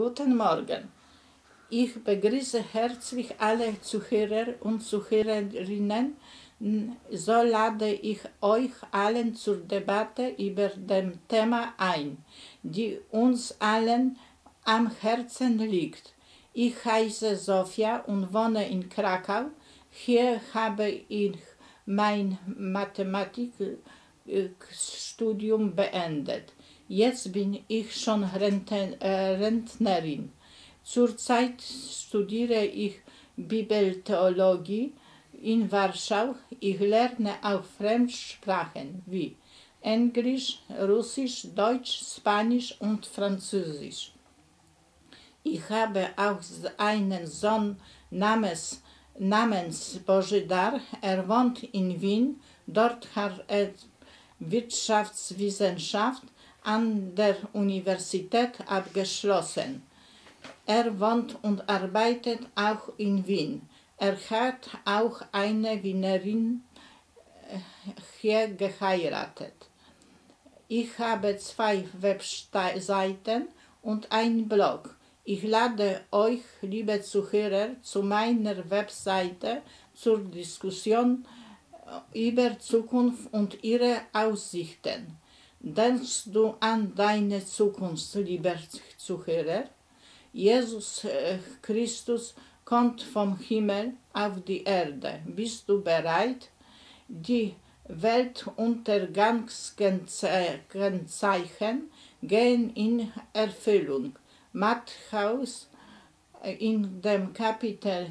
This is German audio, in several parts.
Guten Morgen. Ich begrüße herzlich alle Zuhörer und Zuhörerinnen. So lade ich euch allen zur Debatte über das Thema ein, die uns allen am Herzen liegt. Ich heiße Sofia und wohne in Krakau. Hier habe ich mein Mathematikstudium beendet. Jetzt bin ich schon Rentnerin. Zurzeit studiere ich Bibeltheologie in Warschau. Ich lerne auch Fremdsprachen wie Englisch, Russisch, Deutsch, Spanisch und Französisch. Ich habe auch einen Sohn namens Božidar. Er wohnt in Wien. Dort hat er Wirtschaftswissenschaft an der Universität abgeschlossen. Er wohnt und arbeitet auch in Wien. Er hat auch eine Wienerin hier geheiratet. Ich habe 2 Webseiten und einen Blog. Ich lade euch, liebe Zuhörer, zu meiner Webseite zur Diskussion über Zukunft und ihre Aussichten. Denkst du an deine Zukunft, lieber Zuhörer? Jesus Christus kommt vom Himmel auf die Erde. Bist du bereit? Die Weltuntergangskennzeichen gehen in Erfüllung. Matthäus in dem Kapitel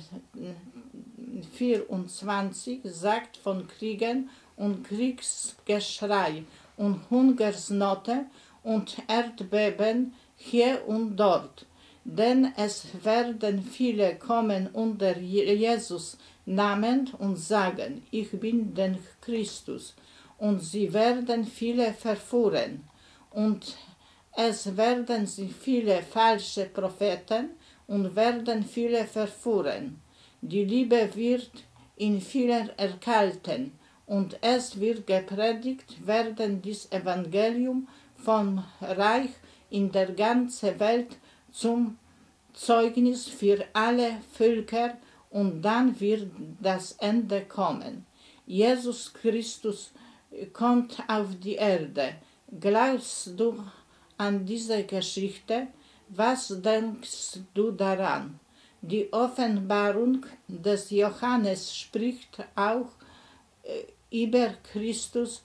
24 sagt von Kriegen und Kriegsgeschrei und Hungersnöte und Erdbeben hier und dort. Denn es werden viele kommen unter Jesus Namen und sagen, ich bin der Christus. Und sie werden viele verführen. Und es werden viele falsche Propheten und werden viele verführen. Die Liebe wird in vielen erkalten. Und es wird gepredigt werden, das Evangelium vom Reich in der ganzen Welt zum Zeugnis für alle Völker, und dann wird das Ende kommen. Jesus Christus kommt auf die Erde. Glaubst du an diese Geschichte? Was denkst du daran? Die Offenbarung des Johannes spricht auch über Christus,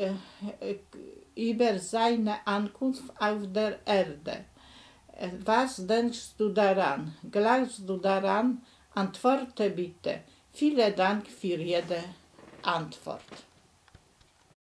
über seine Ankunft auf der Erde. Was denkst du daran? Glaubst du daran? Antworte bitte. Vielen Dank für jede Antwort.